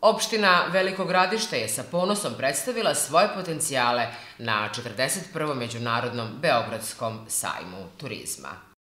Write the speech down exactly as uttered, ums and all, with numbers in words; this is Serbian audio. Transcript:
Opština Veliko Gradište je sa ponosom predstavila svoje potencijale na četrdeset prvom Međunarodnom Beogradskom sajmu turizma.